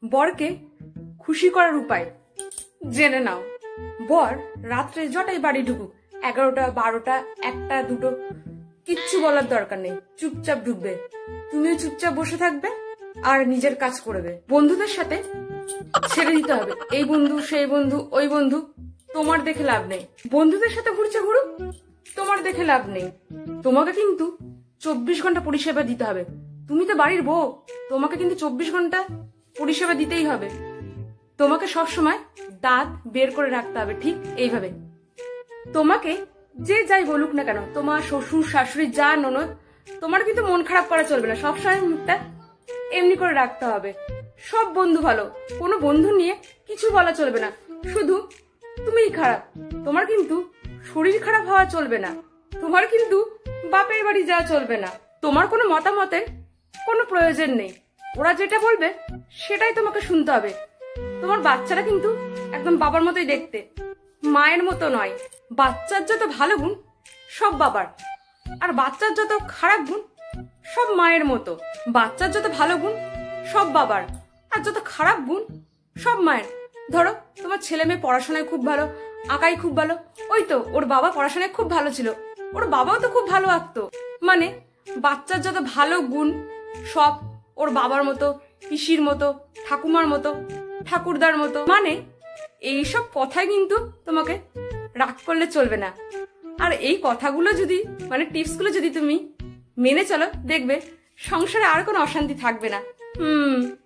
বরকে খুশি করার উপায় জেনে নাও। বর রাত্রে জটাই বাড়ি ঢুকুক, 11টা 12টা 1টা 2টো, কিচ্ছু বলার দরকার নেই, চুপচাপ ঢুকবে, তুমিও চুপচাপ বসে থাকবে আর নিজের কাজ করবে। বন্ধুদের সাথে ছেড়ে দিতে হবে, এই বন্ধু সেই বন্ধু ওই বন্ধু, তোমার দেখে লাভ নেই। বন্ধুদের সাথে ঘুরছে ঘুরুক, তোমার দেখে লাভ নেই। তোমাকে কিন্তু 24 ঘন্টা পরিষেবা দিতে হবে। তুমি তো বাড়ির বউ, তোমাকে কিন্তু 24 ঘন্টা পরিষেবা দিতেই হবে। তোমাকে সবসময় দাঁত বের করে রাখতে হবে, ঠিক এইভাবে। তোমাকে যে যাই বলুক না কেন, তোমার শ্বশুর শাশুড়ি যা ননদ, তোমার কিন্তু মন খারাপ করা চলবে না, সবসময় মুখটা এমনি করে রাখতে হবে। সব বন্ধু ভালো, কোনো বন্ধু নিয়ে কিছু বলা চলবে না, শুধু তুমিই খারাপ। তোমার কিন্তু শরীর খারাপ হওয়া চলবে না, তোমার কিন্তু বাপের বাড়ি যাওয়া চলবে না। তোমার কোনো মতামতের কোনো প্রয়োজন নেই, ওরা যেটা বলবে সেটাই তোমাকে শুনতে হবে। তোমার বাচ্চারা কিন্তু একদম বাবার মতোই দেখতে, মায়ের মতো নয়। বাচ্চার যত ভালো গুণ সব বাবার, আর বাচ্চার যত খারাপ গুণ সব মায়ের মতো। বাচ্চার যত ভালো গুণ সব বাবার, আর যত খারাপ গুণ সব মায়ের। ধরো তোমার ছেলে মেয়ে পড়াশোনায় খুব ভালো, আঁকাই খুব ভালো, ওই তো ওর বাবা পড়াশোনায় খুব ভালো ছিল, ওর বাবাও তো খুব ভালো আঁকতো। মানে বাচ্চার যত ভালো গুণ সব ওর বাবার মতো, পিসির মতো, ঠাকুমার মতো, ঠাকুরদার মতো। মানে এইসব কথাই কিন্তু তোমাকে রাগ করলে চলবে না। আর এই কথাগুলো যদি, মানে টিপসগুলো যদি তুমি মেনে চলো, দেখবে সংসারে আর কোনো অশান্তি থাকবে না।